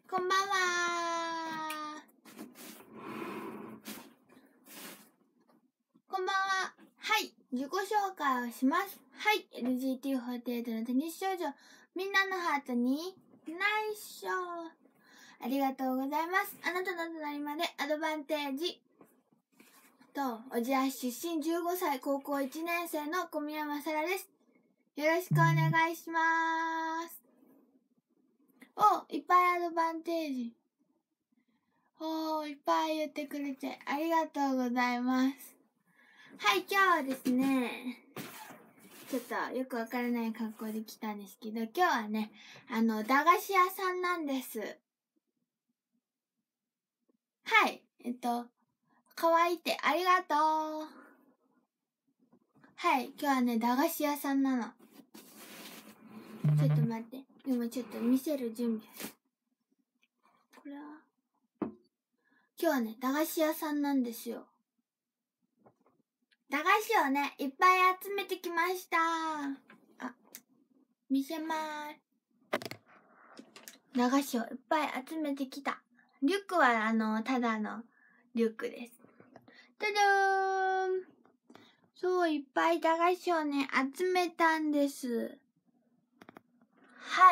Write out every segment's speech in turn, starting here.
こんばんは。こんばんは。はい、自己紹介をします。はい、LGT48 のテニス少女、みんなのハートに内緒。ありがとうございます。あなたの隣までアドバンテージと、小千谷市出身15歳高校1年生の小宮山沙羅です。よろしくお願いします。いっぱいアドバンテージ。いっぱい言ってくれてありがとうございます。はい、今日はですね、ちょっとよくわからない格好で来たんですけど、今日はね、駄菓子屋さんなんです。はい、可愛いってありがとう。はい、今日はね、駄菓子屋さんなの。ちょっと待って、今ちょっと見せる準備。これは今日はね、駄菓子屋さんなんですよ。駄菓子をね、いっぱい集めてきました。見せまーす。駄菓子をいっぱい集めてきた。リュックはただのリュックです。ただーん。そう、いっぱい駄菓子をね、集めたんです。はい。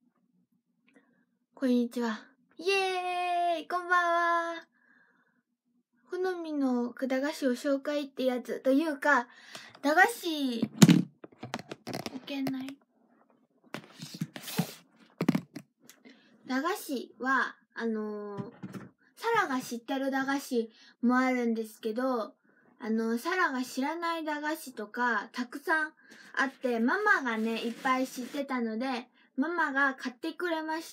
こんにちは。イエーイ、こんばんは。好みの駄菓子を紹介ってやつというか、駄菓子、置けない。駄菓子は、サラが知ってる駄菓子もあるんですけど、サラが知らない駄菓子とかたくさんあって、ママがね、いっぱい知ってたので、ママが買ってくれました。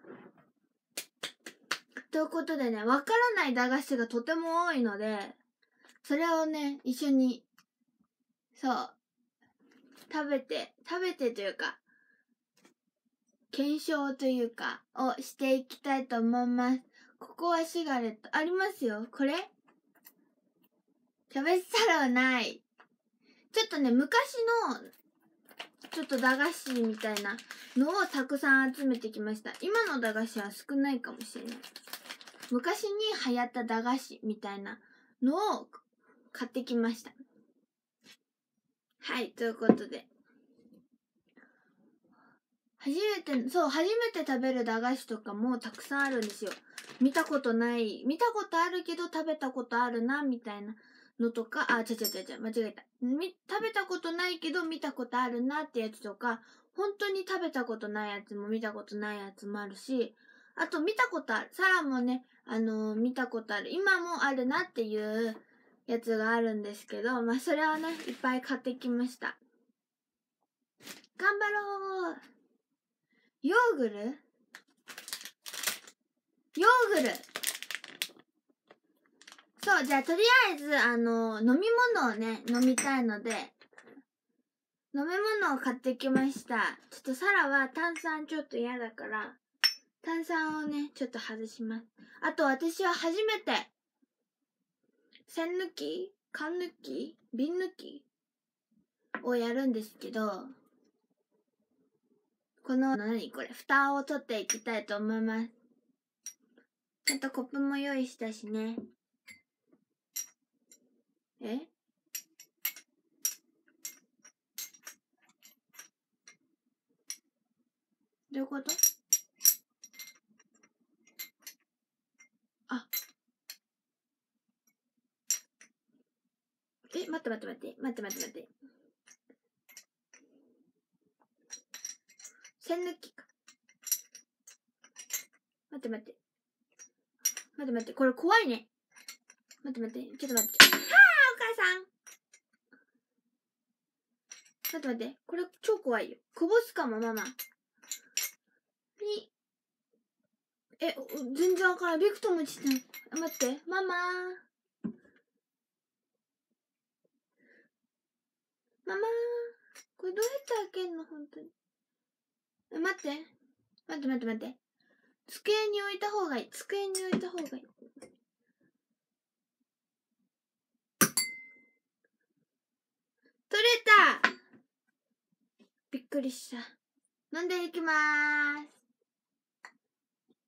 ということでね、わからない駄菓子がとても多いので、それをね、一緒に、そう、食べてというか、検証というか、をしていきたいと思います。ここはシガレット。ありますよ。これキャベツ太郎ない。ちょっとね、昔の、ちょっと駄菓子みたいなのをたくさん集めてきました。今の駄菓子は少ないかもしれない。昔に流行った駄菓子みたいなのを買ってきました。はい、ということで。初めて食べる駄菓子とかもたくさんあるんですよ。見たことあるけど食べたことあるな、みたいなのとか、間違えた。食べたことないけど見たことあるなってやつとか、本当に食べたことないやつも見たことないやつもあるし、あと見たことある。サラもね、見たことある。今もあるなっていうやつがあるんですけど、それをね、いっぱい買ってきました。頑張ろう。ヨーグルそう、じゃあとりあえず、飲み物をね、飲みたいので、飲み物を買ってきました。ちょっとサラは炭酸ちょっと嫌だから、炭酸をね、ちょっと外します。あと私は初めて、栓抜き缶抜き瓶抜きをやるんですけど、この、何これ、蓋を取っていきたいと思います。ちゃんとコップも用意したしね。どういうこと？待って。栓抜きか。待って。これ怖いね。ちょっと待って。お母さん。待って。これ超怖いよ。こぼすかも、ママ。全然わからん。ビクトもちっちゃい。待って。ママ。これどうやって開けんの？本当に。待って。机に置いた方がいい。取れた！びっくりした。飲んでいきまーす。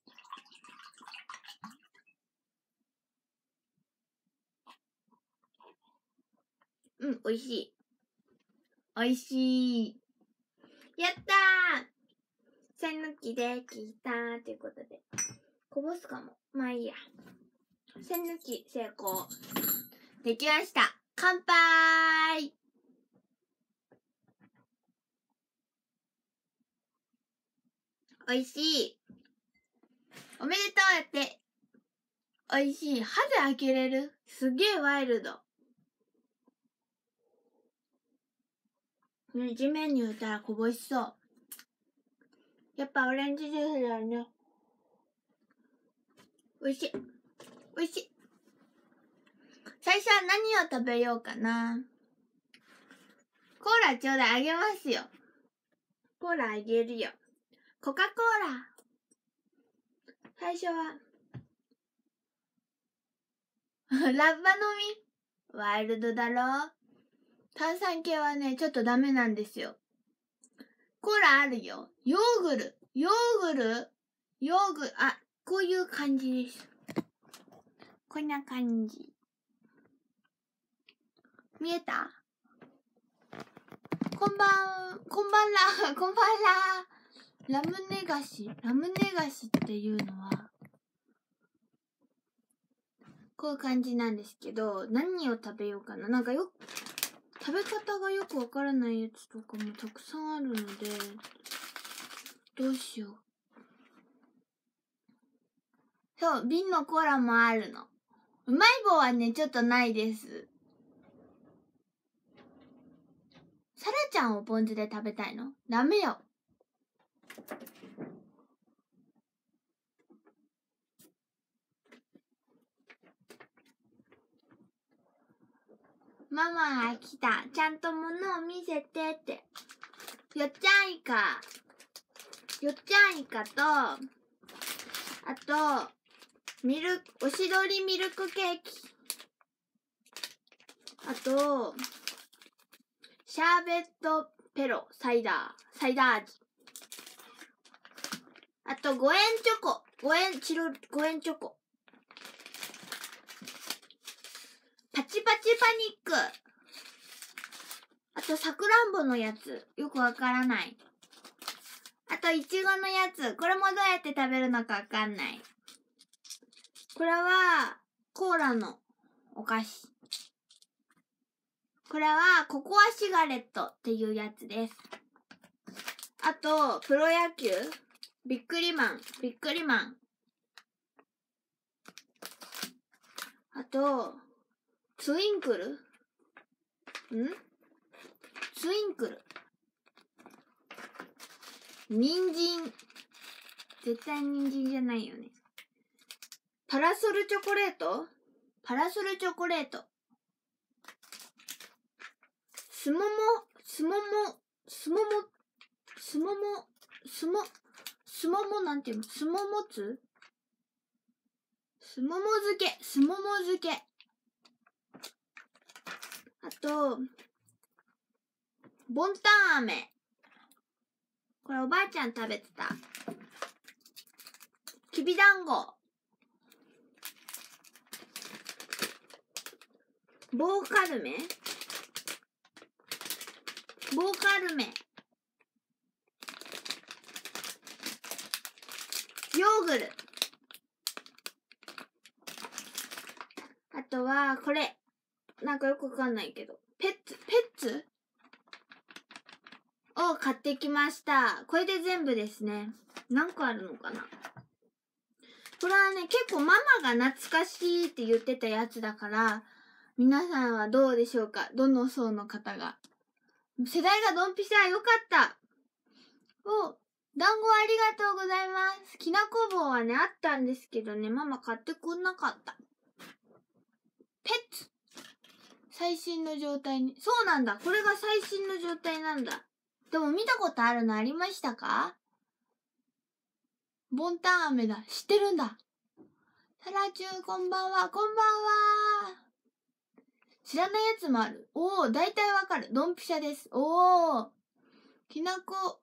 おいしい。おいしい。やったー、栓抜きできたーということで。こぼすかも。まあいいや。栓抜き成功。できました。乾杯。おいしい。おめでとうやって。おいしい。歯で開けれる。すげえワイルド。地面に置いたらこぼしそう。やっぱオレンジジュースだよね。おいしい。おいしい。最初は何を食べようかな。コーラちょうだい、あげますよ。コーラあげるよ。コカ・コーラ。最初はラッパ飲み。ワイルドだろ。炭酸系はね、ちょっとダメなんですよ。コーラあるよ。ヨーグル。あ、こういう感じです。こんな感じ。見えた？こんばんら。ラムネ菓子っていうのは、こういう感じなんですけど、何を食べようかな。なんか食べ方がよくわからないやつとかもたくさんあるので、どうしよう。そう、瓶のコーラもあるの。うまい棒はね、ちょっとないです。サラちゃんをポン酢で食べたいの？ダメよ。ママが来た。ちゃんと物を見せてって。よっちゃんイカと、あと、おしどりミルクケーキ。あと、シャーベットペロ、サイダー味。あと、5円チョコ。5円チョコ。パチパチパニック。あと、さくらんぼのやつ。よくわからない。あと、いちごのやつ。これもどうやって食べるのかわかんない。これは、コーラのお菓子。これは、ココアシガレットっていうやつです。あと、プロ野球。ビックリマン。あと、ツインクル。人参。絶対人参じゃないよね。パラソルチョコレート。すももなんていうの？すもも漬け。あと、ボンタン飴。これおばあちゃん食べてた。きびだんご。ボーカルメ。ヨーグル。あとは、これ。なんかよくわかんないけど。ペッツを買ってきました。これで全部ですね。何個あるのかな？これはね、結構ママが懐かしいって言ってたやつだから、皆さんはどうでしょうか？どの層の方が。世代がドンピシャ、よかった。団子ありがとうございます。きなこ棒はね、あったんですけどね、ママ買ってくんなかった。ペッツ。最新の状態に。そうなんだ。これが最新の状態なんだ。でも見たことあるのありましたか？ボンタン飴だ。知ってるんだ。タラチューこんばんは。知らないやつもある。大体わかる。ドンピシャです。きなこ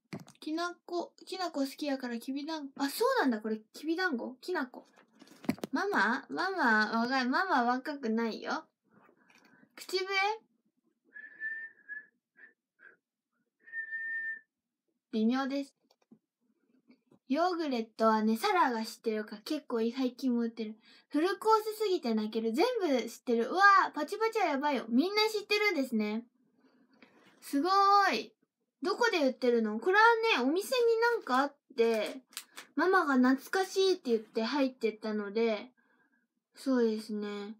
好きやからきびだんご。あ、そうなんだ。これきびだんご？きなこ。 ママ若くないよ。口笛微妙です。ヨーグレットはね、サラが知ってるから結構最近も売ってる。フルコースすぎて泣ける。全部知ってる。うわー、パチパチはやばいよ。みんな知ってるんですね。すごーい。どこで売ってるの？これはね、お店になんかあって、ママが懐かしいって言って入ってったので、そうですね。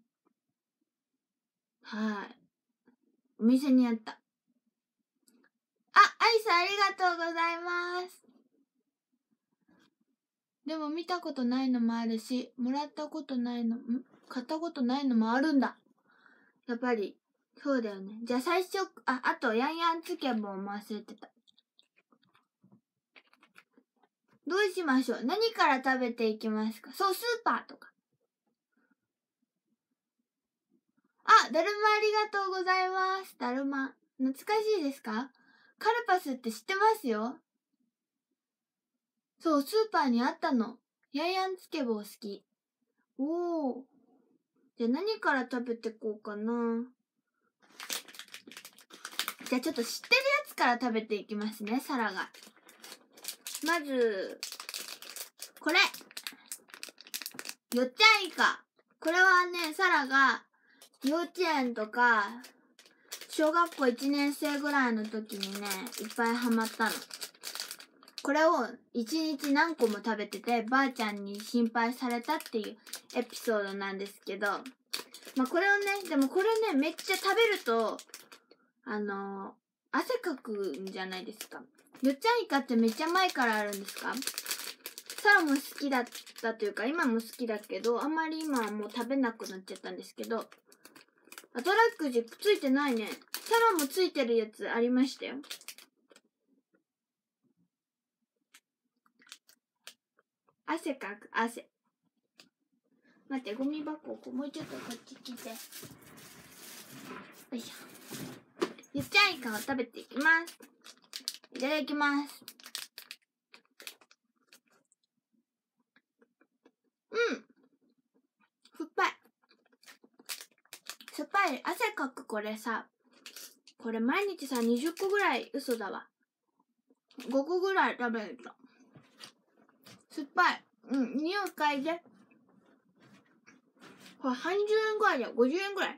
はい。お店にあった。あ、アイスありがとうございます。でも見たことないのもあるし、もらったことないの、買ったことないのもあるんだ。やっぱり、そうだよね。じゃあ最初、あと、ヤンヤンつけ棒も忘れてた。どうしましょう？何から食べていきますか？そう、スーパーとか。あ、だるまありがとうございます。だるま。懐かしいですか？カルパスって知ってますよ。そう、スーパーにあったの。ヤンヤンつけ棒好き。おー。じゃあ何から食べてこうかな。じゃあちょっと知ってるやつから食べていきますね、サラが。まず、これ。よっちゃんイカ。これはね、サラが幼稚園とか、小学校1年生ぐらいの時にね、いっぱいハマったの。これを1日何個も食べてて、ばあちゃんに心配されたっていうエピソードなんですけど、まあこれをね、でもこれね、めっちゃ食べると、汗かくんじゃないですか。よっちゃんイカってめっちゃ前からあるんですか？サラも好きだったというか、今も好きだけど、あんまり今はもう食べなくなっちゃったんですけど、あとらくじついてないね。サラもついてるやつありましたよ。汗かく、汗。待って、ゴミ箱をもうちょっとこっち来て。よいしょ。よっちゃんイカを食べていきます。いただきます。酸っぱい。酸っぱい。汗かく。これさ、これ毎日さ、20個ぐらい嘘だわ。5個ぐらい食べると。酸っぱい。匂い嗅いで。これ30円ぐらいだよ。50円ぐらい。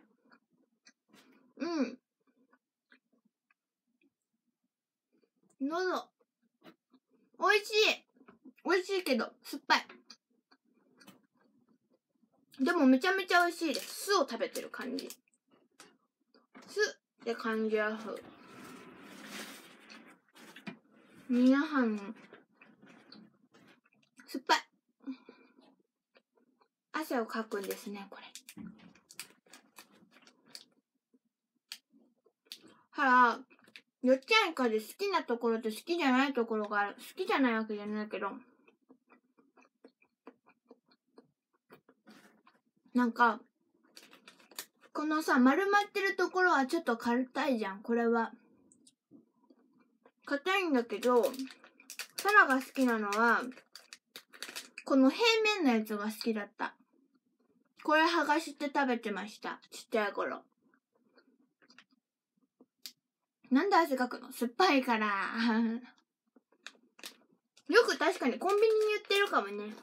喉。美味しい。美味しいけど、酸っぱい。でもめちゃめちゃ美味しいです。酢を食べてる感じ。酢って感じはそう。皆さん、酸っぱい。汗をかくんですね、これ。よっちゃんイカで好きなところと好きじゃないところがある。好きじゃないわけじゃないけど。なんか、このさ、丸まってるところはちょっと硬いじゃん、これは。硬いんだけど、サラが好きなのは、この平面のやつが好きだった。これ剥がして食べてました。ちっちゃい頃。なんで汗かくの？酸っぱいから。よく確かにコンビニに売ってるかもね。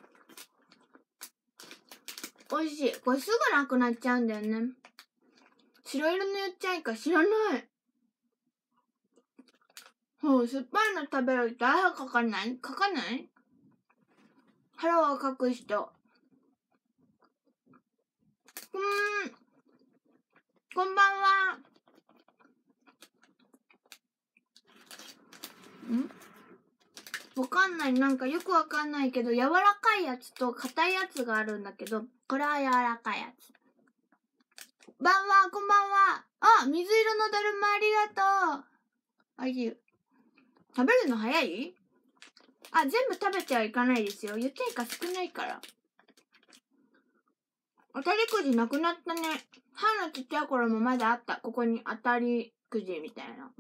美味しい。これすぐなくなっちゃうんだよね。白色のよっちゃんイカ知らない。そう、酸っぱいの食べると汗かかない？かかない？腹をかく人。こんばんは。わかんない。なんかよくわかんないけど、柔らかいやつと硬いやつがあるんだけど、これは柔らかいやつ。こんばんは。あ、水色のだるまありがとう。おいしい。食べるの早い？全部食べてはいかないですよ。よっちゃんイカ少ないから。当たりくじなくなったね。歯のちっちゃい頃もまだあった。ここに当たりくじみたいな。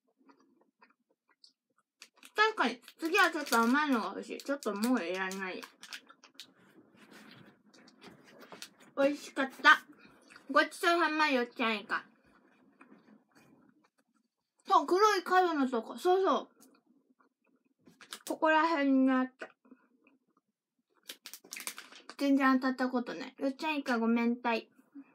確かに、次はちょっと甘いのが欲しい。ちょっともういらない。 美味しかった。ごちそうさまよっちゃんいか。そう、黒い角のとこ。そうそう。ここら辺にあった。全然当たったことない。よっちゃんいかごめんたい。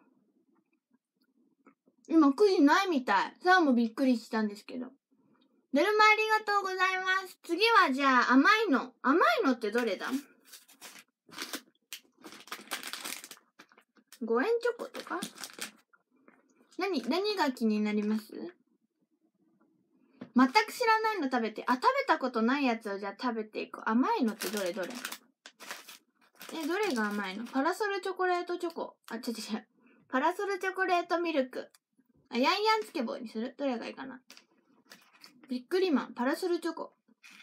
今9時ないみたい。さあもびっくりしたんですけど。寝るまありがとうございます。次はじゃあ甘いの。甘いのってどれだ？ 5 円チョコとか？何が気になります？全く知らないの食べて。食べたことないやつをじゃあ食べていこう。甘いのってどれ？どれが甘いの？パラソルチョコレートチョコ。違う。パラソルチョコレートミルク。ヤンヤンつけ棒にする？どれがいいかな？ビックリマン、パラソルチョコ。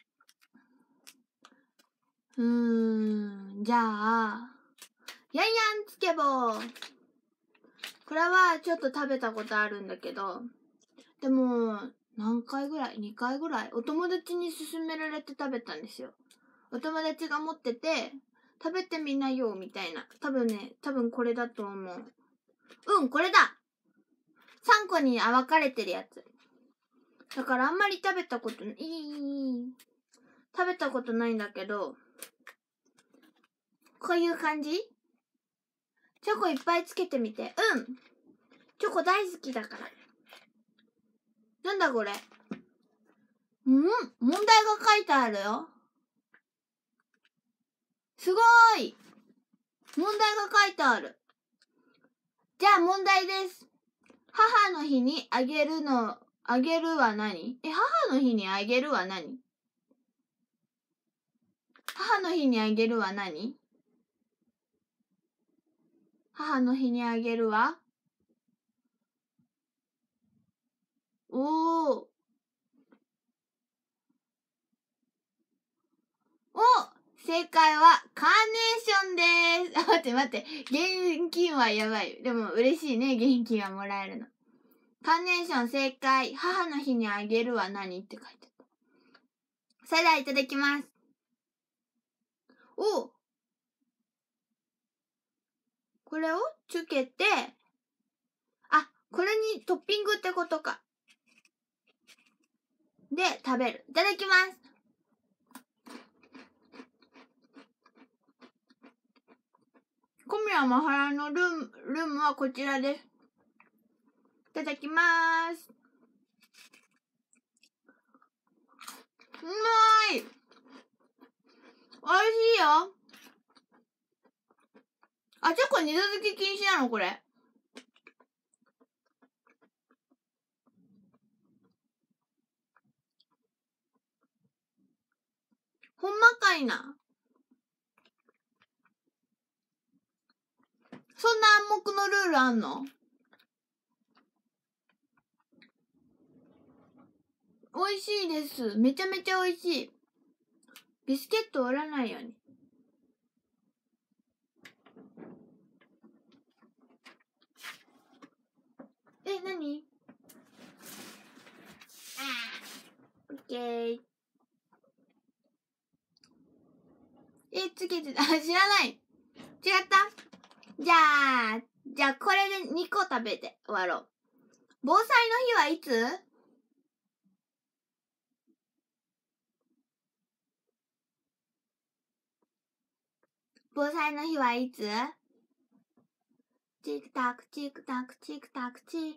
じゃあ、ヤンヤンつけ棒。これはちょっと食べたことあるんだけど、でも、何回ぐらい ?2 回ぐらいお友達に勧められて食べたんですよ。お友達が持ってて、食べてみなよ、みたいな。多分これだと思う。これだ !3 個に分かれてるやつ。だからあんまり食べたことないんだけど、こういう感じ？チョコいっぱいつけてみて。チョコ大好きだから。なんだこれ？問題が書いてあるよ。すごーい！問題が書いてある。じゃあ問題です。母の日にあげるは何？母の日にあげるは何？母の日にあげるは何？母の日にあげるは？正解はカーネーションです。待って。現金はやばい。でも嬉しいね。現金はもらえるの。カーネーション正解。母の日にあげるは何って書いてあった。それではいただきます。これをつけて、これにトッピングってことか。で、食べる。いただきます。小宮マハラのルームはこちらです。いただきまーす。うまい！おいしいよ。チョコ二度漬け禁止なのこれ。ほんまかいな。そんな暗黙のルールあんの？美味しいです。めちゃめちゃ美味しい。ビスケット折らないように。何？オッケー。つけてた。知らない。違った？じゃあこれで2個食べて終わろう。防災の日はいつ？防災の日はいつ？チクタクチクタクチクタクチ。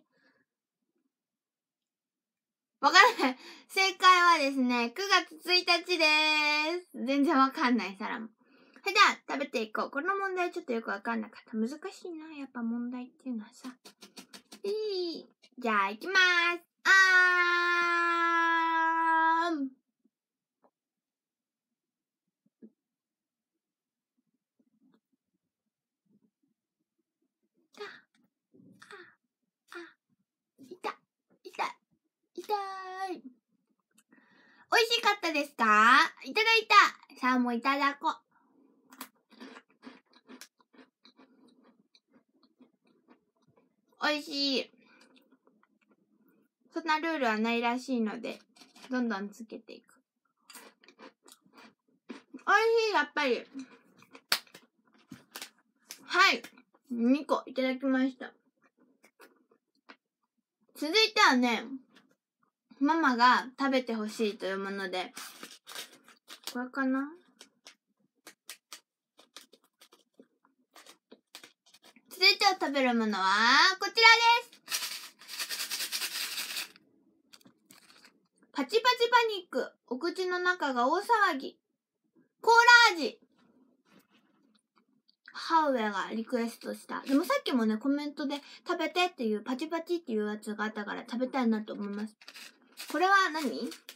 わからない。正解はですね、9月1日でーす。全然わかんない、サラも。じゃあ、食べていこう。この問題ちょっとよくわかんなかった。難しいな、やっぱ問題っていうのはさ。じゃあ、いきまーす。痛い。美味しかったですか？いただいた。さあ、もういただこう。美味しい。そんなルールはないらしいので、どんどんつけていく。美味しい、やっぱり。はい。 2個いただきました。続いてはね、ママが食べてほしいというもので、これかな。続いては食べるものはこちらです。パチパチパニック、お口の中が大騒ぎ、コーラ味。ハウウェイがリクエストした。でもさっきもね、コメントで食べてっていうパチパチっていうやつがあったから食べたいなと思います。これは何？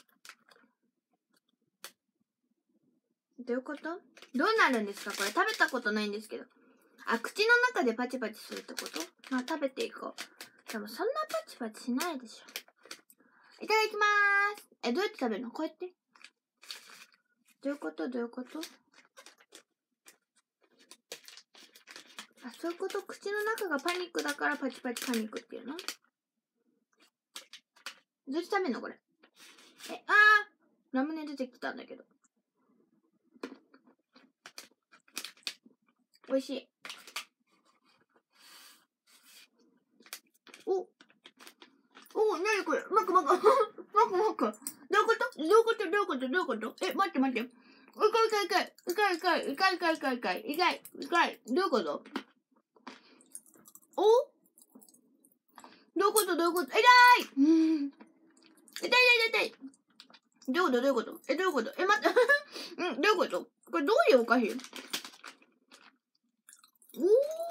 どういうこと？どうなるんですかこれ？食べたことないんですけど。あ、口の中でパチパチするってこと？まあ食べていこう。でもそんなパチパチしないでしょ。いただきまーす。どうやって食べるの？こうやって？どういうこと？どういうこと？あ、そういうこと？口の中がパニックだからパチパチパニックっていうの？どうやって食べるのこれ？ラムネ出てきたんだけど。美味しい。お、なにこれ？マクマク。マクマク。どういうこと？どういうこと？どういうこと？どういうこと？待って待って。いかい。どういうこと？お？どういうこと？どういうこと？痛い！痛い。どういうこと？どういうこと？どういうこと？待って。どういうこと？これどういうお菓子？おー！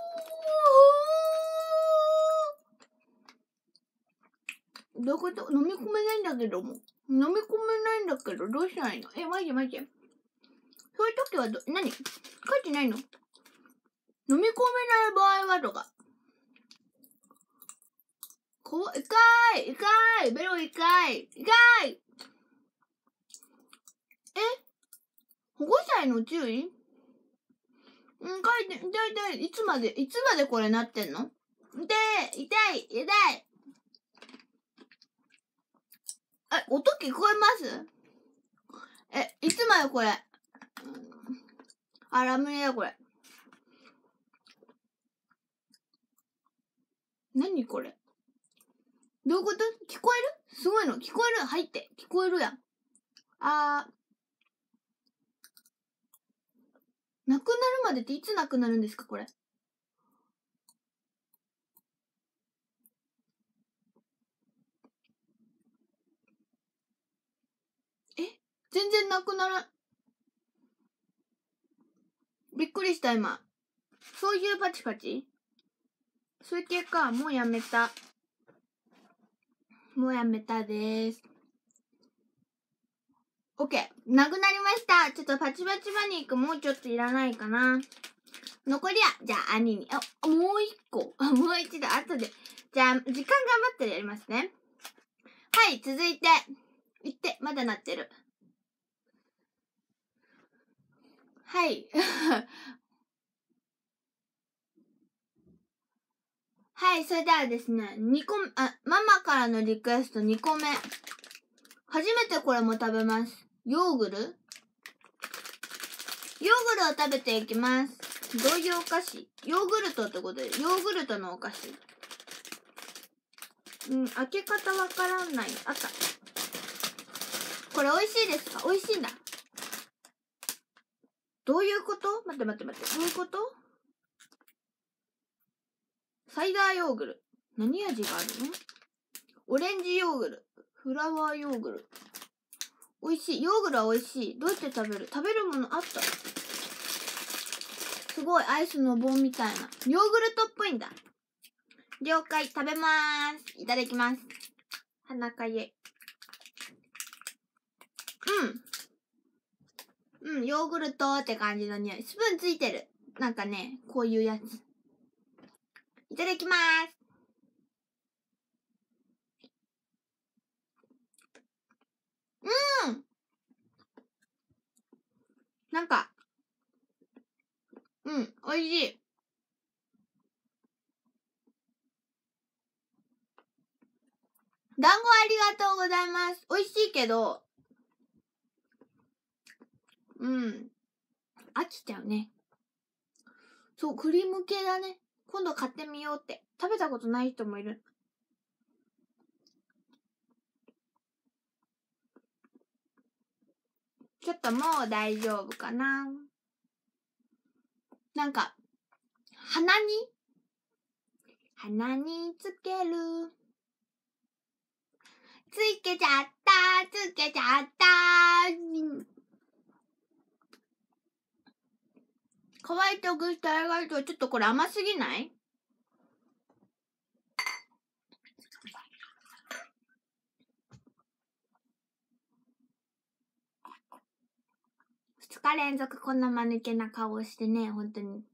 どういうこと？飲み込めないんだけども。飲み込めないんだけど、どうしたらいいの？マジ。そういう時は何？書いてないの？飲み込めない場合はとか。痛い！ベロ痛い！保護者への注意？書いて、痛い。いつまでこれなってんの？痛い。音聞こえます？いつまでこれ？ラムネだこれ。何これ？どういうこと？聞こえる？すごいの。聞こえる？入って。聞こえるやん。なくなるまでっていつなくなるんですかこれ？全然なくならん。びっくりした今。そういうパチパチ？そういう系か。もうやめたでーす。OK。なくなりました。ちょっとパチパチパニックもうちょっといらないかな。残りは、じゃあ兄に。もう一個。もう一度後で。じゃあ、時間頑張ってやりますね。はい、続いて。まだなってる。はい。はい、それではですね、ママからのリクエスト2個目。初めてこれも食べます。ヨーグルを食べていきます。どういうお菓子？ヨーグルトってことで、ヨーグルトのお菓子。開け方わからない。あった。これ美味しいですか？美味しいんだ。どういうこと？待って。どういうこと？サイダーヨーグル。何味があるの？オレンジヨーグル。フラワーヨーグル。美味しい。ヨーグルは美味しい。どうやって食べる？食べるものあった。すごい。アイスの棒みたいな。ヨーグルトっぽいんだ。了解。食べまーす。いただきます。鼻かゆい。ヨーグルトって感じの匂い。スプーンついてる。なんかね、こういうやつ。いただきまーす。なんか、美味しい。団子ありがとうございます。美味しいけど、飽きちゃうね。そう、クリーム系だね。 今度買ってみようって。食べたことない人もいる。ちょっともう大丈夫かな。なんか、鼻につける。つけちゃった。乾いておくしてあれがいいと、ちょっとこれ甘すぎない？2日連続こんな間抜けな顔をしてね、本当に。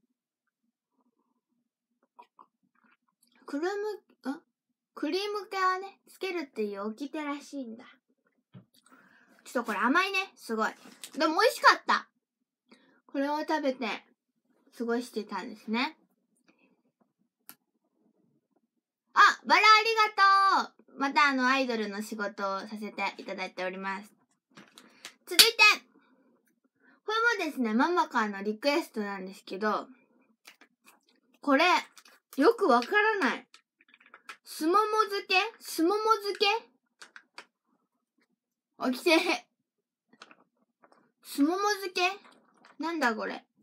クリーム系はね、つけるっていう掟らしいんだ。ちょっとこれ甘いね、すごい。でも美味しかった。これを食べて過ごしてたんですね。あ、バラありがとう。またアイドルの仕事をさせていただいております。続いて、これもですね、ママからのリクエストなんですけど、これ、よくわからない。すもも漬け起きて。すもも漬けなんだこれ。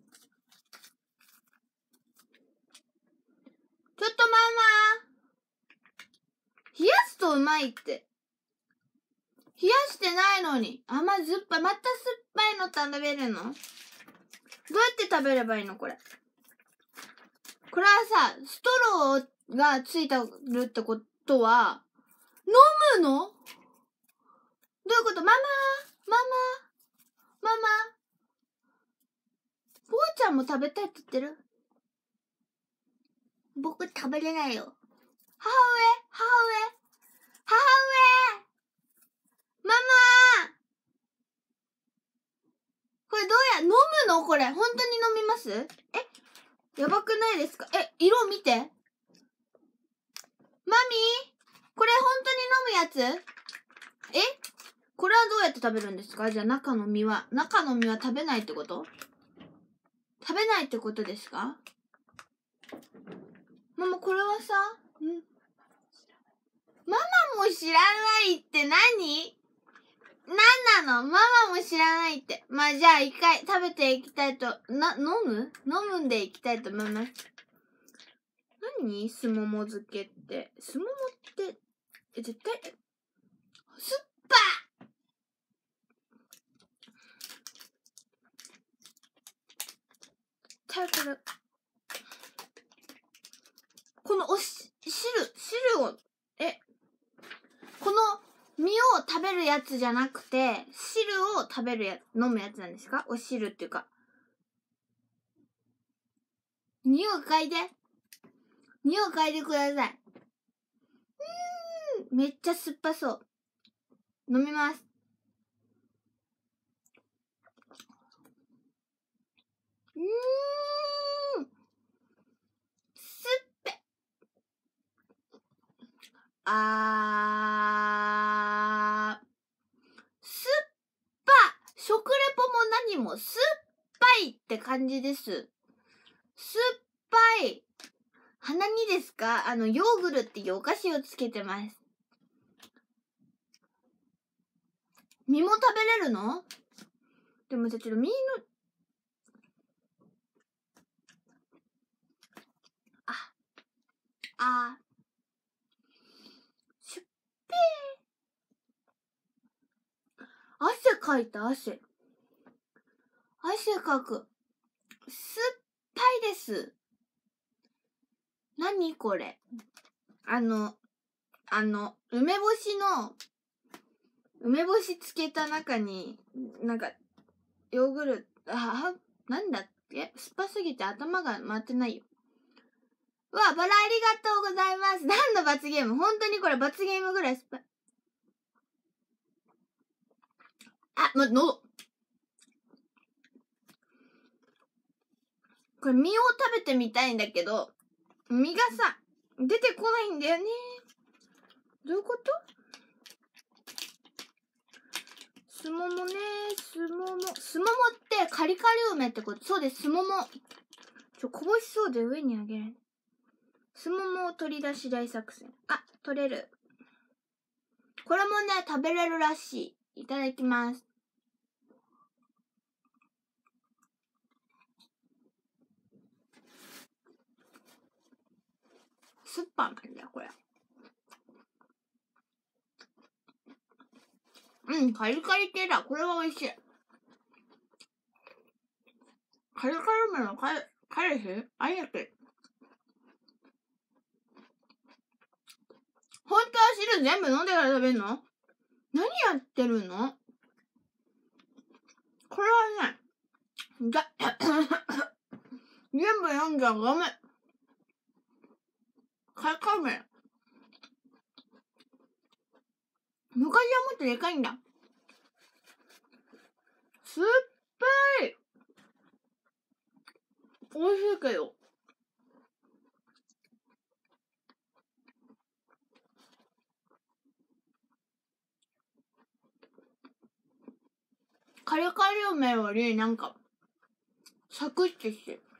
ちょっとママ冷やすとうまいって。冷やしてないのに。甘酸っぱい。また酸っぱいの食べるの？どうやって食べればいいのこれ。これはさ、ストローがついてるってことは、飲むの？どういうこと？ママぽーちゃんも食べたいって言ってる？僕食べれないよ。母上ママこれどうや、飲むのこれ。本当に飲みます？やばくないですか？色見て。マミーこれ本当に飲むやつ？これはどうやって食べるんですか？じゃあ中の実は食べないってこと？食べないってことですか？ママこれはさ、ママも知らないって何なの？ママも知らないって。まあ、じゃあ一回食べていきたいと、飲むんでいきたいと思います。何？すもも漬けって。すももって、絶対、酸っぱ！この汁を、この実を食べるやつじゃなくて、汁を飲むやつなんですか？お汁っていうか。匂い嗅いでください。めっちゃ酸っぱそう。飲みます。酸っぱ。酸っぱ。食レポも何も酸っぱいって感じです。酸っぱい。鼻にですか？ヨーグルっていうお菓子をつけてます。実も食べれるの？でもさ、ちょっと実の、しゅっぺー。汗かいた、汗かく。酸っぱいです。何これ？梅干しつけた中に、なんか、ヨーグルト、なんだっけ？酸っぱすぎて頭が回ってないよ。うわ、バラありがとうございます。何の罰ゲーム？本当にこれ罰ゲームぐらい酸っぱい。喉。これ実を食べてみたいんだけど、実がさ、出てこないんだよね。どういうこと？すももね、すももってカリカリ梅ってこと？そうです、すもも。こぼしそうで上にあげる。 すもも取り出し大作戦。あ、取れる。これもね、食べれるらしい。いただきます。スッパーなんだよ、これ。うん、カリカリ系だ。これは美味しい。カリカリ麺の彼氏ありがとう。本当は汁全部飲んでから食べるの？何やってるの？これはね、全部飲んじゃダメ。カリカリ麺。昔はもっとでかいんだ。酸っぱい。美味しいけど。カリカリ麺よりなんかサクッとしてる。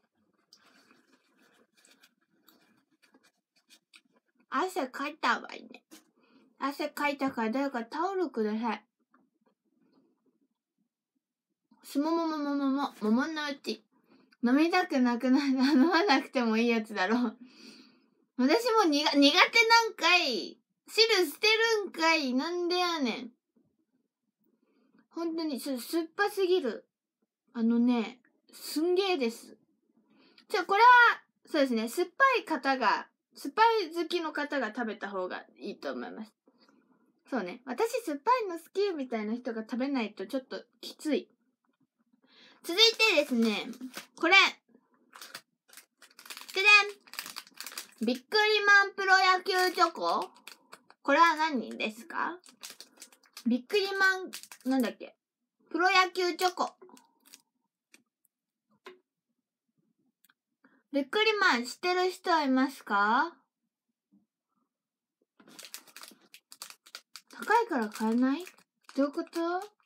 汗かいたわいね。汗かいたから誰かタオルください。桃のうち。飲みたくなくなったら飲まなくてもいいやつだろ。私も苦手なんかい。汁捨てるんかい。なんでやねん。本当に酸っぱすぎる。すんげーです。これは、そうですね、酸っぱい好きの方が食べた方がいいと思います。そうね、私酸っぱいの好きみたいな人が食べないとちょっときつい。続いてですね、これ。ででん！ビックリマンプロ野球チョコ？これは何ですか？ビックリマン、なんだっけ？プロ野球チョコ。ビックリマン知ってる人はいますか？高いから買えない？どういうこと？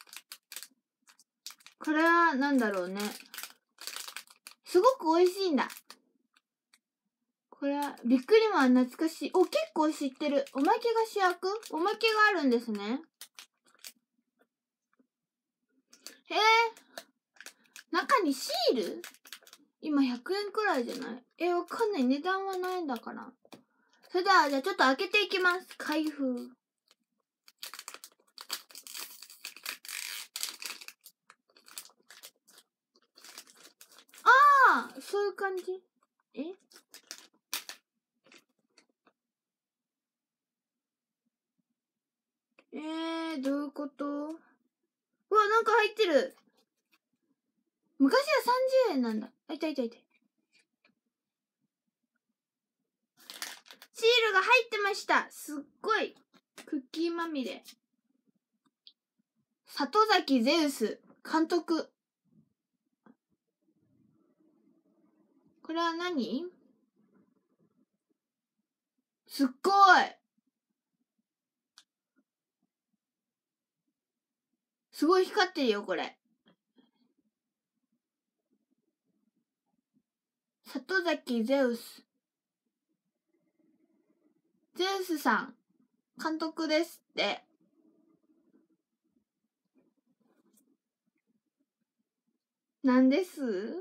これはなんだろうね。すごく美味しいんだ。これは、ビックリマン懐かしい。お、結構知ってる。おまけが主役？おまけがあるんですね。中にシール？今100円くらいじゃない？わかんない。値段はないんだから。それでは、じゃあちょっと開けていきます。開封。そういう感じ？どういうこと？うわ、なんか入ってる。昔は30円なんだ。いた。シールが入ってました。すっごい。クッキーまみれ。里崎ゼウス監督。これは何？すっごい。すごい光ってるよ、これ。里崎ゼウス。ゼウスさん、監督ですって。なんです？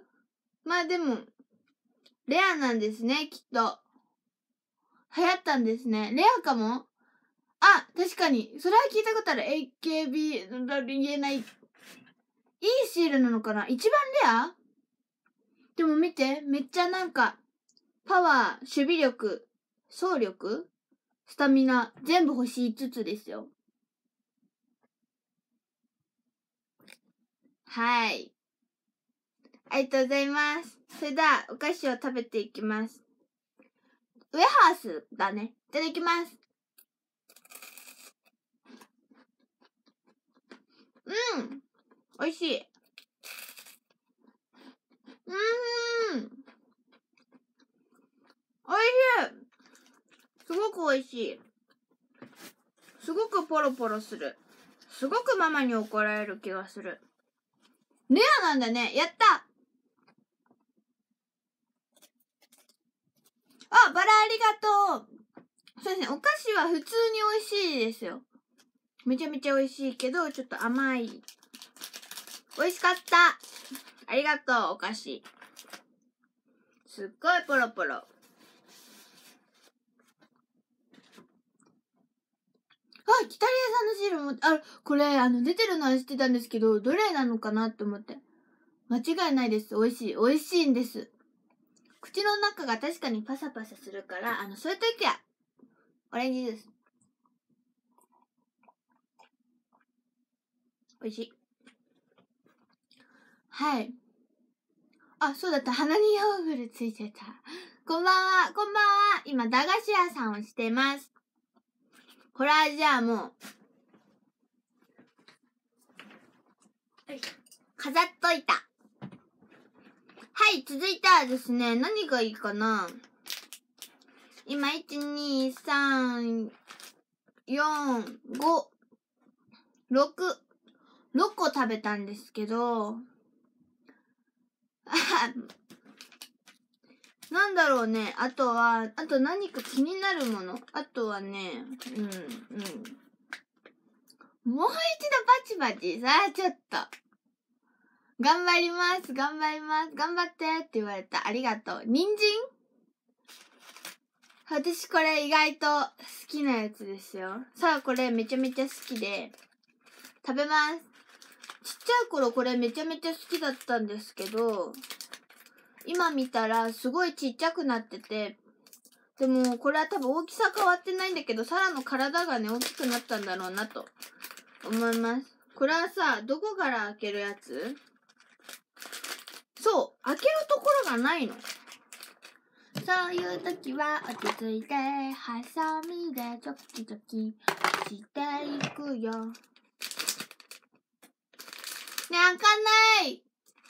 まあでも、レアなんですね、きっと。流行ったんですね。レアかも？あ、確かに。それは聞いたことある。AKB、言えない。いいシールなのかな？一番レア？でも見て、めっちゃなんか、パワー、守備力、走力、スタミナ、全部星5つですよ。はい。ありがとうございます。それでは、お菓子を食べていきます。ウェハースだね。いただきます。美味しい。美味しい。すごく美味しい。すごくポロポロする。すごくママに怒られる気がする。レアなんだね。やった！ あ、バラありがとう。そうですね、お菓子は普通に美味しいですよ。めちゃめちゃ美味しいけど、ちょっと甘い。美味しかった。ありがとう、お菓子。すっごいポロポロ。あ、キタリアさんのシールも、これ、出てるのは知ってたんですけど、どれなのかなって思って。間違いないです。美味しい。美味しいんです。口の中が確かにパサパサするから、そういう時は、オレンジジュース。美味しい。はい。あ、そうだった。鼻にヨーグルついてた。こんばんは。こんばんは。今、駄菓子屋さんをしてます。これはじゃあもう、飾っといた。はい、続いてはですね、何がいいかな。今、1、2、3、4、5、6個食べたんですけど、なんだろうね。あと何か気になるもの。あとはね、もう一度バチバチ。さあ、ちょっと。頑張ります。頑張ります。頑張ってって言われた。ありがとう。人参？私これ意外と好きなやつですよ。さあ、これめちゃめちゃ好きで、食べます。ちっちゃい頃これめちゃめちゃ好きだったんですけど、今見たらすごいちっちゃくなってて、でもこれは多分大きさ変わってないんだけど、サラの体がね、大きくなったんだろうなと思います。これはさ、どこから開けるやつ？そう、開けるところがないの。そういう時は落ち着いて、ハサミでチョキチョキしていくよ。ね、開かない。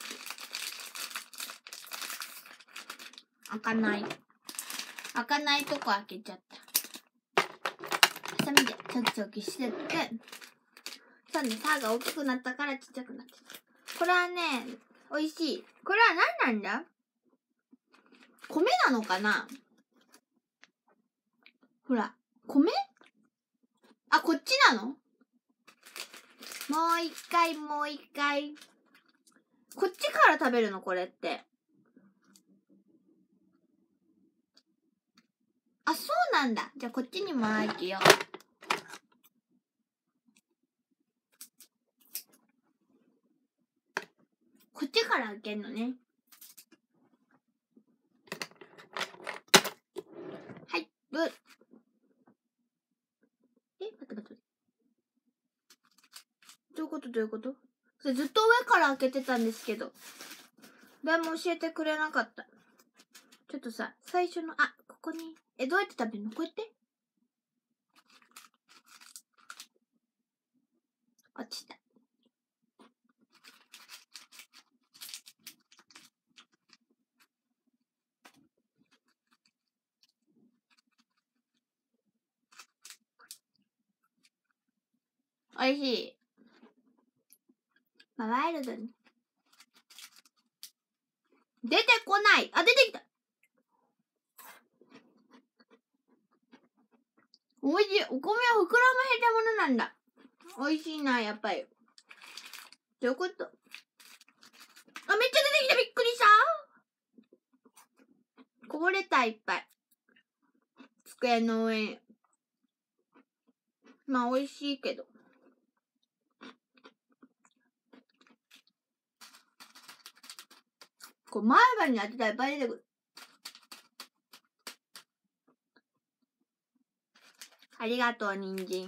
開かない。開かないとこ開けちゃった。ハサミでチョキチョキしてって、そうね、歯が大きくなったからちっちゃくなってた。これはね、美味しい。これは何なんだ？米なのかな？ほら、米？あ、こっちなの？もう一回。こっちから食べるの？これって。あ、そうなんだ。じゃあこっちにも開けよう。こっちから開けんのね。はい、ブー。待って。どういうことそれずっと上から開けてたんですけど。誰も教えてくれなかった。ちょっとさ、最初の、ここに。どうやって食べるの？こうやって？落ちた。おいしい。ワイルドに。出てこない。出てきた。おいしい。お米は膨らませたものなんだ。おいしいな、やっぱり。どういうこと？めっちゃ出てきた。びっくりした。こぼれた、いっぱい。机の上に。まあ、美味しいけど。こう前歯に当てたらいっぱい出てくる。ありがとう、人参。はい、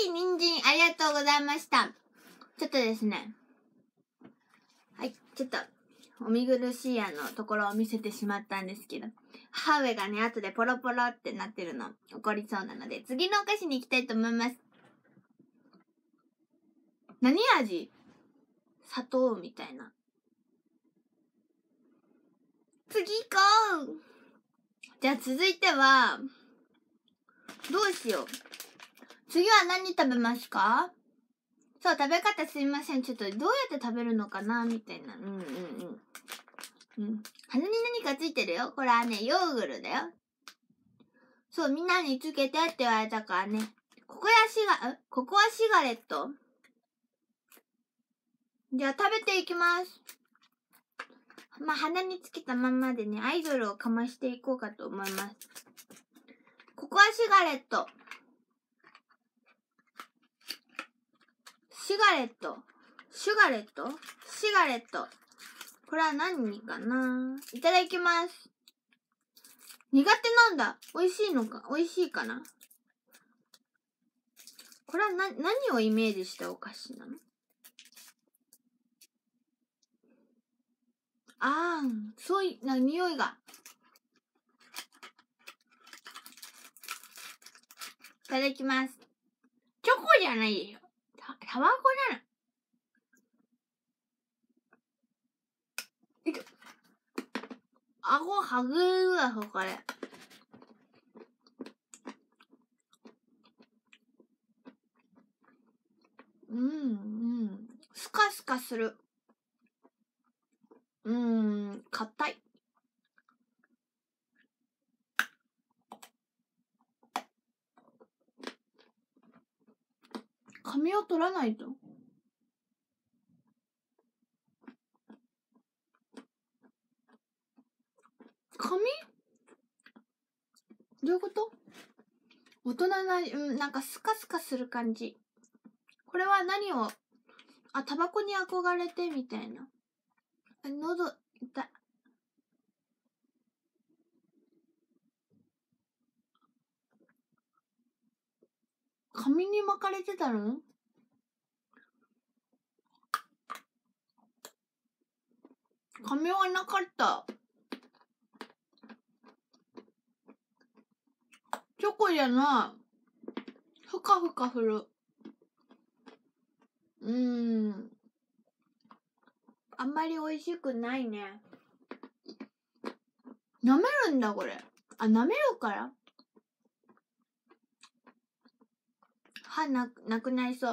人参、ありがとうございました。ちょっとですね。はい、ちょっと、お見苦しいところを見せてしまったんですけど、母上がね、後でポロポロってなってるの怒りそうなので、次のお菓子に行きたいと思います。何味？砂糖みたいな。次行こう。じゃあ続いては、どうしよう。次は何食べますか？そう、食べ方すいません。ちょっとどうやって食べるのかなみたいな。 鼻に何かついてるよ。これはね、ヨーグルだよ。そう、みんなにつけてって言われたからね。ここはシガレット。じゃあ食べていきます。鼻につけたまんまでね、アイドルをかましていこうかと思います。ここはシガレット。シガレット。これは何かな？いただきます。苦手なんだ。美味しいかな？これは何をイメージしたお菓子なの？そういう、匂いが。いただきます。チョコじゃないでしょ。タバコなの。顎はぐれるわ、これ。スカスカする。硬い。紙を取らないと。紙？どういうこと？大人な、なんかスカスカする感じ。これは何を、タバコに憧れてみたいな。喉痛い。紙に巻かれてたの？紙はなかった。チョコじゃない。ふかふかする。あんまり美味しくないね。舐めるんだ、これ。舐めるから？歯なくなりそう。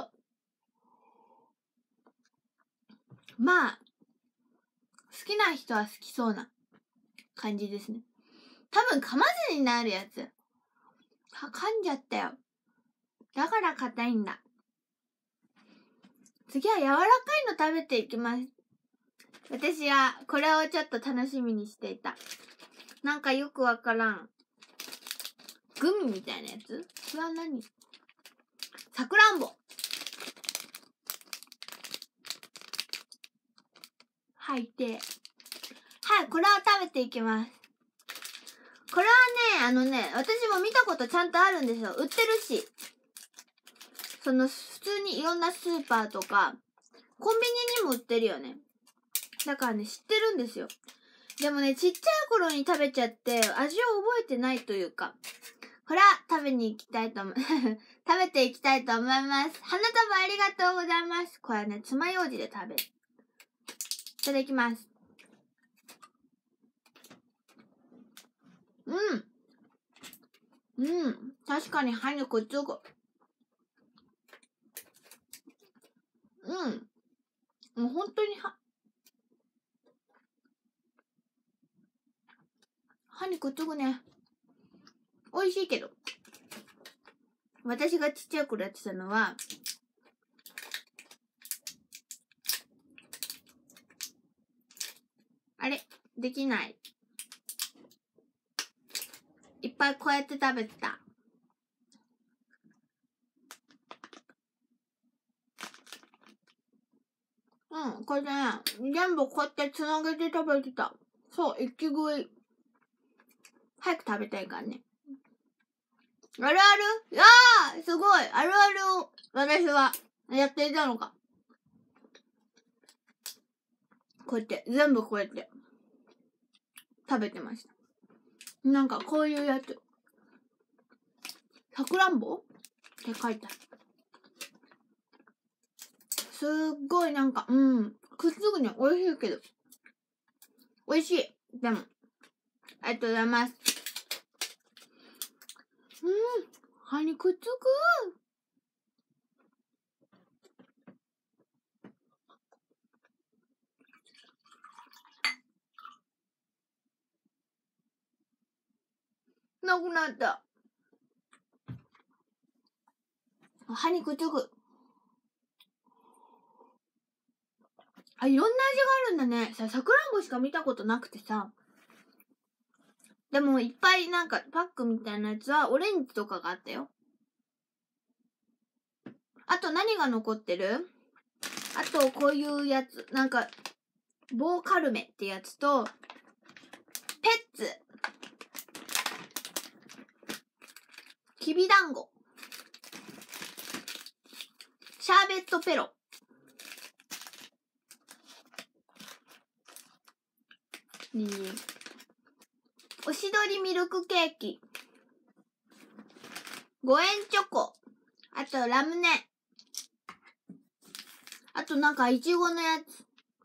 まあ、好きな人は好きそうな感じですね。多分噛まずになるやつ。噛んじゃったよ。だから硬いんだ。次は柔らかいの食べていきます。私はこれをちょっと楽しみにしていた。なんかよくわからん。グミみたいなやつ？それは何？さくらんぼ。はいて。はい、これを食べていきます。これはね、私も見たことちゃんとあるんですよ。売ってるし。普通にいろんなスーパーとか、コンビニにも売ってるよね。だからね、知ってるんですよ。でもね、ちっちゃい頃に食べちゃって、味を覚えてないというか、これは食べていきたいと思います。花束ありがとうございます。これはね、爪楊枝で食べる。いただきます。確かに歯にくっつく。もう本当に歯にくっつくね。美味しいけど。私がちっちゃい頃やってたのは、あれできない。いっぱいこうやって食べてた。これね、全部こうやってつなげて食べてた。そう、一気食い。早く食べたいからね。あるある？いやー、すごい。あるあるを私はやっていたのか。こうやって、全部こうやって食べてました。なんかこういうやつ。さくらんぼって書いてある。すっごいなんか、くっつくね。美味しいけど。美味しい。でも、ありがとうございます。歯にくっつく。 なくなった。歯にくっつく。あ、いろんな味があるんだね。さくらんぼしか見たことなくてさ。でもいっぱいなんかパックみたいなやつはオレンジとかがあったよ。あと何が残ってる？あとこういうやつ。なんか、棒カルメってやつと、ペッツ。きびだんご。シャーベットペロ。おしどりミルクケーキ。5円チョコ。あとラムネ。あとなんかいちごのやつ。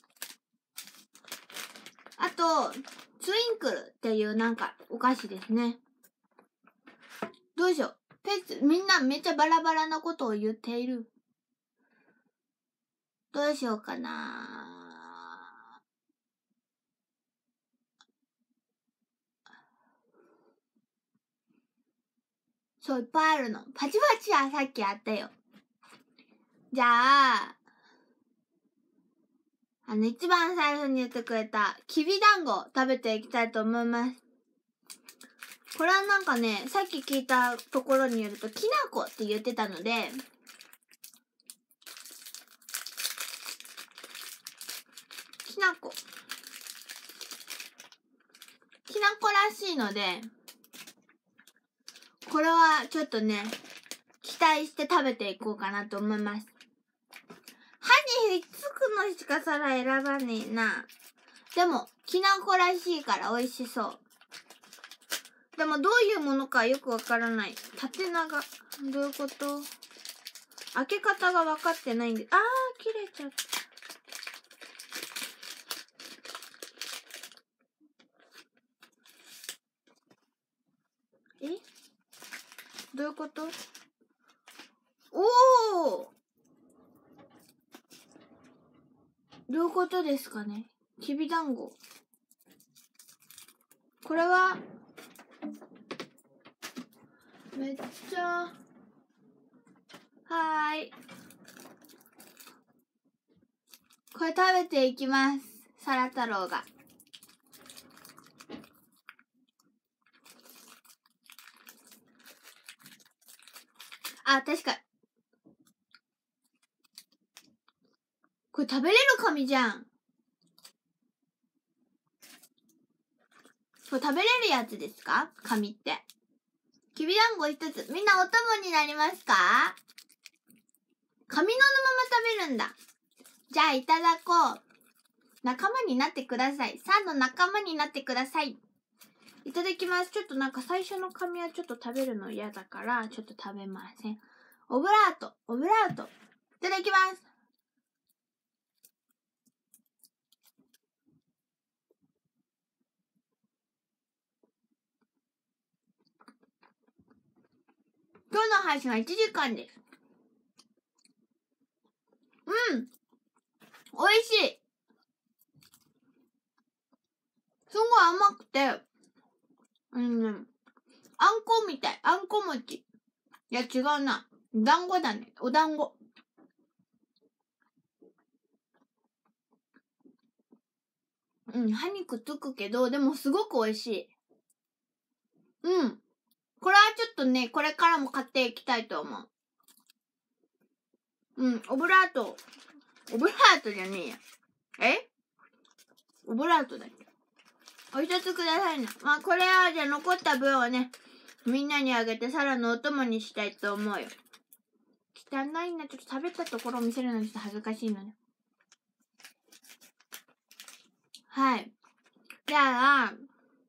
あと、ツインクルっていうなんかお菓子ですね。どうしよう。みんなめっちゃバラバラなことを言っている。どうしようかな。そう、いっぱいあるの。パチパチはさっきあったよ。じゃあ、一番最初に言ってくれた、きびだんご食べていきたいと思います。これはなんかね、さっき聞いたところによると、きなこって言ってたので、きなこらしいので、これはちょっとね、期待して食べていこうかなと思います。歯にひっつくのしか皿選ばねえな。でも、きなこらしいから美味しそう。でもどういうものかよくわからない。縦長。どういうこと？開け方が分かってないんで。あー、切れちゃった。え？どういうこと？おー！どういうことですかね？きびだんご。これは、めっちゃ、はーい。これ食べていきます。サラ太郎が。あ、確か。これ食べれる紙じゃん。これ食べれるやつですか？紙って。きびだんご一つ。みんなお供になりますか？紙のまま食べるんだ。じゃあいただこう。仲間になってください。3の仲間になってください。いただきます。ちょっとなんか最初の紙はちょっと食べるの嫌だから、ちょっと食べません。オブラート。いただきます。今日の配信は1時間です。美味しい。すごい甘くて、あんこみたい。あんこ餅。いや、違うな。団子だね。お団子。歯にくっつくけど、でもすごく美味しい。これはちょっとね、これからも買っていきたいと思う。オブラートじゃねえや。オブラートだっけ？お一つくださいな。まあ、これはじゃあ残った分をね、みんなにあげてサラのお供にしたいと思うよ。汚いな。ちょっと食べたところを見せるのにちょっと恥ずかしいのね。はい。じゃあ、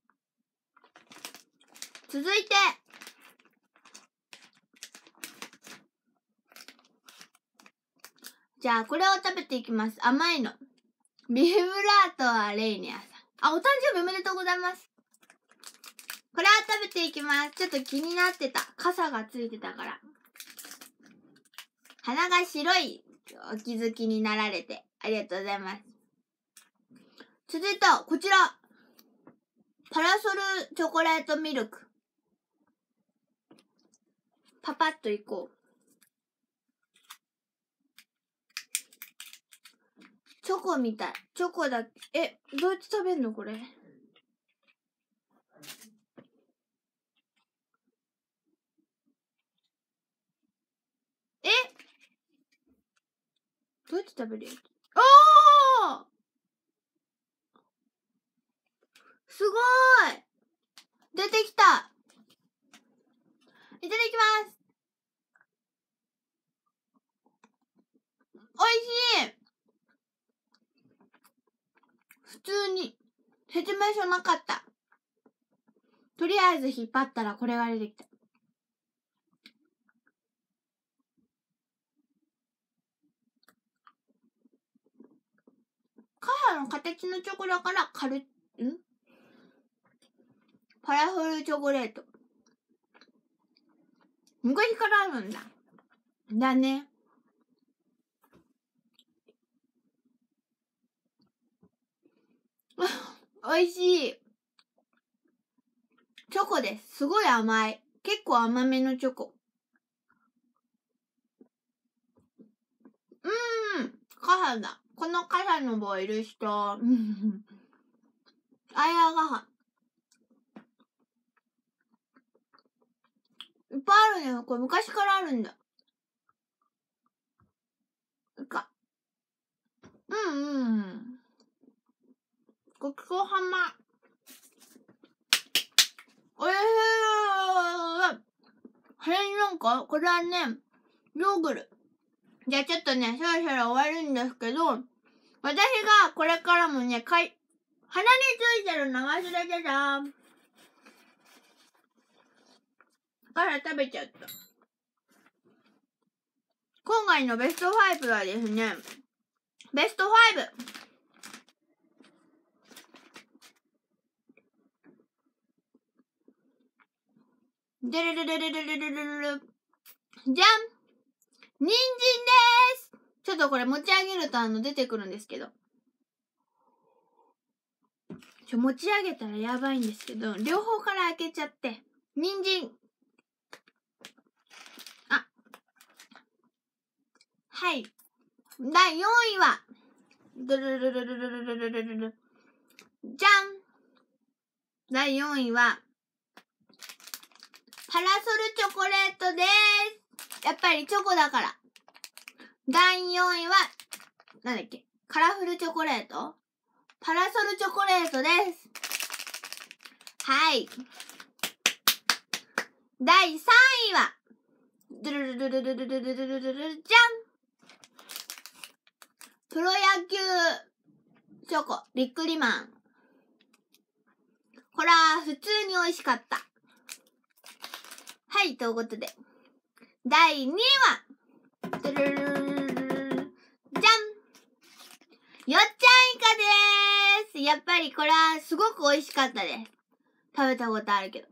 続いて、じゃあこれを食べていきます。甘いの。ビブラートはレイニアさん。あ、お誕生日おめでとうございます。これは食べていきます。ちょっと気になってた。傘がついてたから。鼻が白いお気づきになられてありがとうございます。続いてはこちら。パラソルチョコレートミルク。 パパッといこう。チョコみたい。チョコだ。どうやって食べんのこれ。どうやって食べるやつ？おー！すごーい！出てきた！いただきます！おいしい！普通に説明書なかった。とりあえず引っ張ったらこれが出てきた。傘の形のチョコだからパラフルチョコレート。昔からあるんだ。だね。おいしい。チョコです。すごい甘い。結構甘めのチョコ。傘だ。この傘の棒いる人。あやがは。いっぱいあるね。これ昔からあるんだ。ごちそうはま。おいしい。なんかこれはね、ヨーグル。じゃあちょっとね、そろそろ終わるんですけど、私がこれからもね、鼻についてるの忘れてた。から食べちゃった。今回のベスト5はですね、ベスト 5！でるるるるるるるるる。じゃん！人参です！ちょっとこれ持ち上げると出てくるんですけど。持ち上げたらやばいんですけど、両方から開けちゃって。人参。はい。第4位は、ドルルルルルルルルルルル。じゃん！第4位は、パラソルチョコレートです。やっぱりチョコだから。第4位は、なんだっけ？カラフルチョコレート？パラソルチョコレートです。はい。第3位は、ドゥルルルルルルルルルルルルじゃん！プロ野球チョコ、ビックリマン。これは普通に美味しかった。はい、ということで。第2位は、ドゥルルルルルルルじゃん！よっちゃんイカです。やっぱりこれはすごく美味しかったです。食べたことあるけど。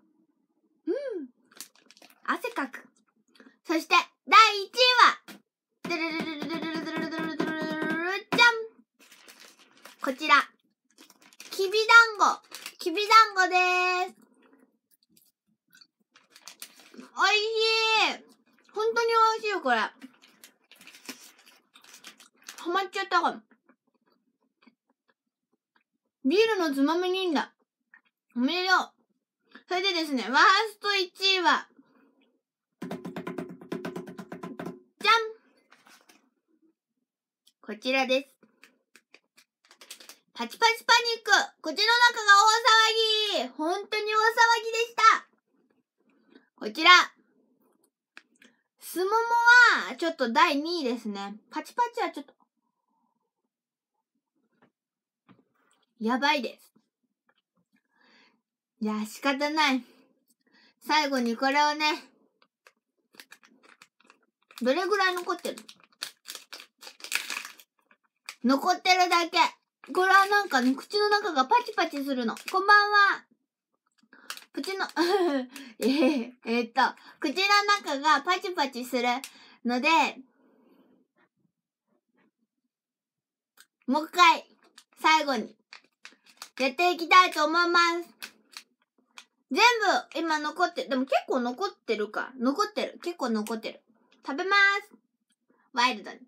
汗かく。そして、第1位は、ドゥルルルルルルルルルルルルルルじゃん！こちら、きびだんご。きびだんごでーす。おいしい。本当においしいよ、これ。ハマっちゃったかも。ビールのつまみにいいんだ。おめでとう。それでですね、ワースト1位は、じゃん！こちらです。パチパチパニック。口の中が大騒ぎ。本当に大騒ぎでした。こちら。すももは、ちょっと第2位ですね。パチパチはちょっと、やばいです。いや、仕方ない。最後にこれをね、どれぐらい残ってる？残ってるだけ。これはなんかね、口の中がパチパチするの。こんばんは。口の口の中がパチパチするので、もう一回、最後に、やっていきたいと思います。 全部、今残ってる。でも結構残ってるか。残ってる。結構残ってる。食べまーす。ワイルドに。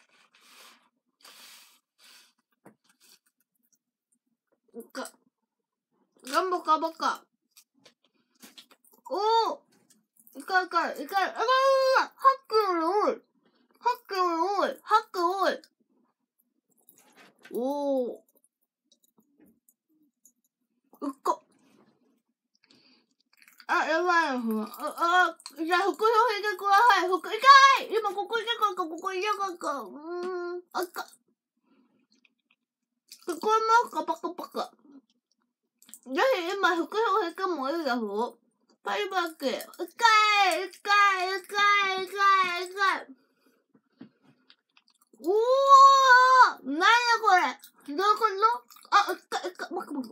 ガンボカバカ。おー、いかいかい、いかい、あらー、ハックより多い。ハックより多い。ハック多い。おー。うっこ。あ、やばいよ。じゃあ、副表品でください。痛い今ここ痛かった、ここ痛かった。あっか。聞こえますかパカパカ。ぜひ今、副表品もいいですよ。パリバック。痛い痛い痛い痛い痛い。おーなんやこれどういうことあ、痛い痛い。バカバカ。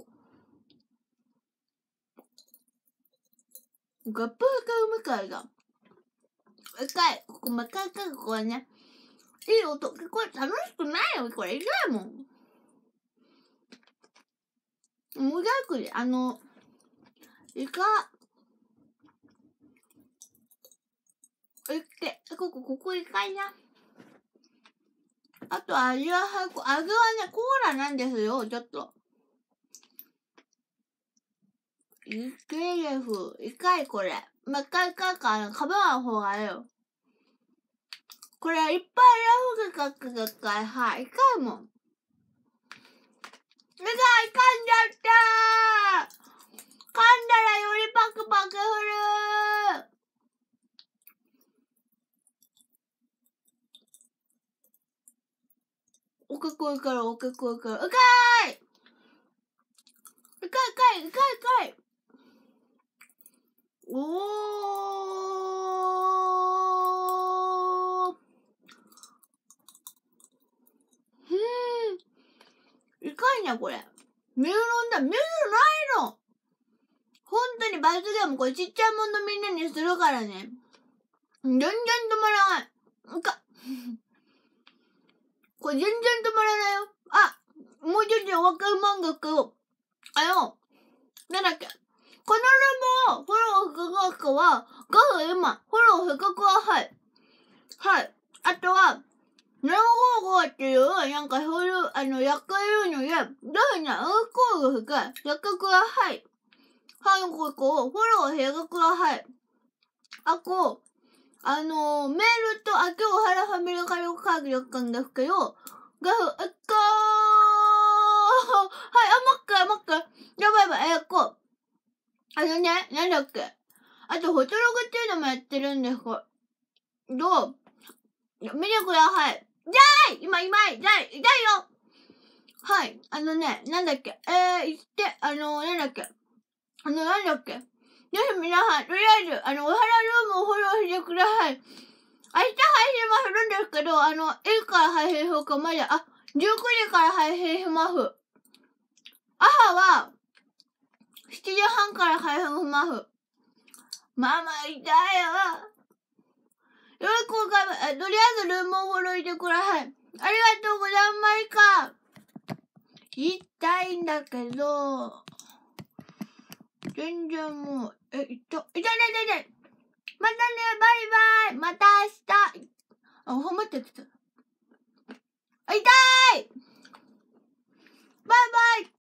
ガップがうむかいが。痛い。ここ、まかいかこれね。いい音。これ楽しくないよ。これ痛いもん。もう逆で、イカ。ここイカいな。あと味はね、コーラなんですよ、ちょっと。イケレフ。イカいこれ。まあ、かぶらん方がいいよ。これいっぱいラフがかくがかい。はい。イカいもん。噛んじゃったー。噛んだらよりパクパク振るー。おかこいから。かいおー。いかいな、これ。水飲んだ。水ないの。ほんとに罰ゲーム、これちっちゃいもんのみんなにするからね。全然止まらない。これ全然止まらないよ。あ、もうちょっとわかる漫画けど、なんだっけ。このルームをフォロー深くは、5分今、フォロー深くは、はい。はい。あとは、755っていう、なんかそういう、役がいるので、どういうの、コール深い。役ください。はい、ここ、フォロー深ください。あこ、メールと、今日原ファミリーカルカードやったんですけど、はい、もう一回。やばい。なんだっけ。あと、フォトログっていうのもやってるんですけど、見てください。痛い今、痛いよはい。なんだっけ。なんだっけ。ぜひ皆さん、とりあえず、おはらルームをフォローしてください。明日配信はするんですけど、いつから配信しようか、まだ、19時から配信します。朝は、7時半から配信します。ママ痛いよ。よろしくお願いします。とりあえずルームをフォローしてください。ありがとうございます。痛いんだけど、全然もう、痛い。またね、バイバイ。また明日。褒めてきた。